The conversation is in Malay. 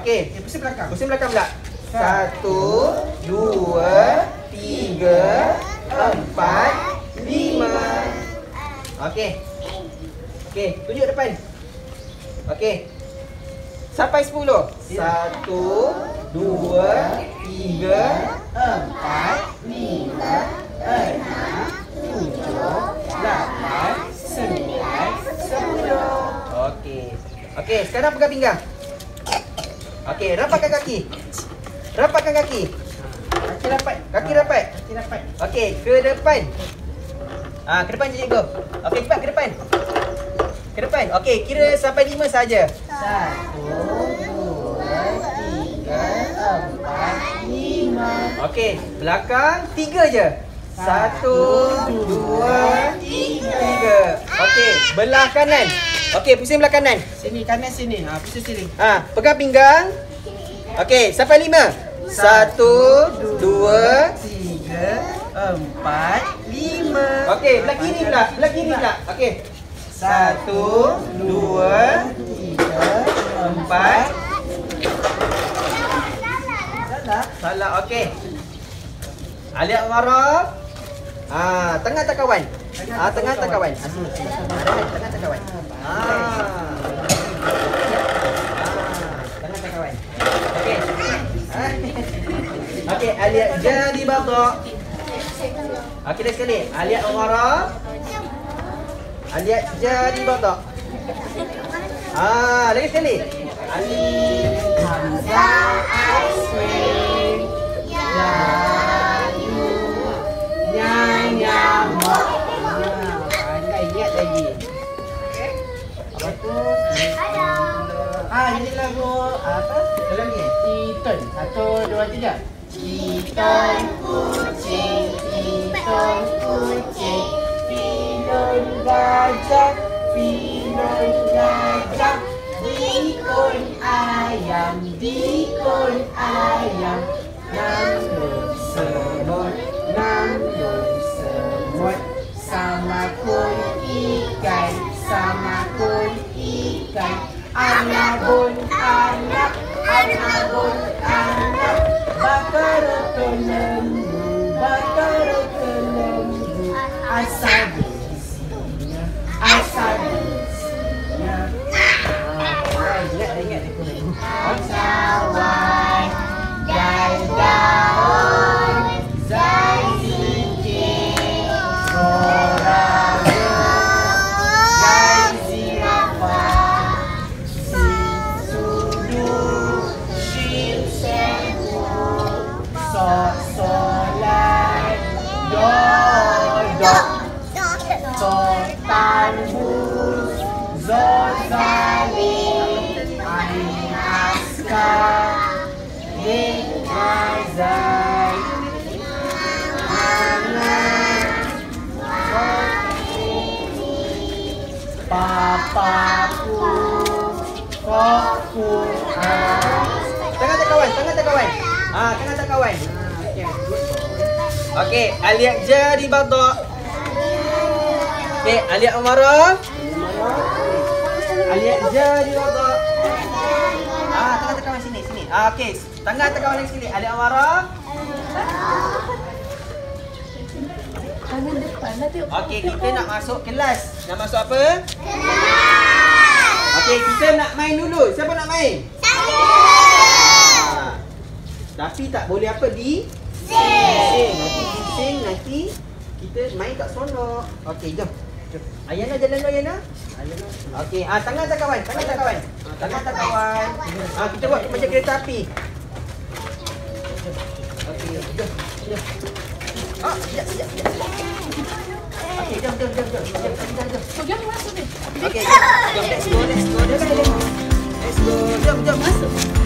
Okey. Pusing belakang. Pusing belakang pula. 1, 2, 3, 4, 5. Okey. Okey, tunjuk depan. Okey. Sampai 10. 1, 2, 3, 4, 5, 6, 7, 8, 9, 10. Okey. Okey, sekarang pegang pinggang. Okey, rapatkan kaki. Rapatkan kaki. Kaki rapat. Kaki rapat. Kaki rapat. Okey, ke depan. Ke depan cikgu. Okey, cepat ke depan. Ke depan. Okey, kira sampai 5 saja. 1, 2, 3, 4, 5. Okey, belakang 3 je. 1, 2, 3. Okey, belah kanan. Okey, pusing belah kanan. Sini kanan sini. Pusing sini. Pegang pinggang. Okey, sampai 5. 1, 2, 3, 4, 5. okey, belah kiri pula. Belah kiri pula. Okey. 1, 2, 3, 4. Salah. Okey. Alia Ammar. Tengah tak kawan. Tengah tak kawan. Sini. Tengah tak kawan. Tengah tak kawan. Okey. Okey, Alia jadi badak. Okey, dah sekali. Alia Ammar. Alia jadi badak. Lagi sekali. Hamzah Aswin. Nyanyamok. Pandai ingat lagi. Apa tu? Ini lagu apa? Dalam ni. Titon. 1, 2, 3. Titon kucing, titon kucing, pilon gajah, pilon gajah, dikon ayam, dikon ayam, nangis semut, nangis semut, sama kun ikan, sama kun ikan, anak bun anak, anak bun anak, bakar lembu, bakar lembu, asal isinya, asal isinya. Ingat lagu. Cawan, gai daun, zai zikir, soraga, gai zirafah, sin sudu, shin sewu, sol solat, do dok, sol tanbus, zol zalim, ain askar, dik mazai, papaku, kokku. Tengah tak kawan, tengah tak kawan. Tengah tak kawan. Okey, Alia jadi badak. Okey, Alia Ammar. Alia jadi badak. Tengah tak kawan sini, sini. Okey, tengah tak kawan lagi sekali. Alia Ammar. Tangan depan lah tengok. Okey, kita nak masuk kelas. Nak masuk apa? Kelas. Okey, kita nak main dulu. Siapa nak main? Saya. Tapi tak boleh apa di? Sing. Nanti bising, nanti kita main tak seronok. Okey, jom. Ayana jalan dulu, Ayana. Okey, tangan tak kawan, tangan tak kawan. Tangan tak kawan. Kita buat macam kereta api. Okey, jom. Sekejap. Okey, jom. Pegang masuk ni. Okey, jom. Let's go. Let's go. Jom. Masuk.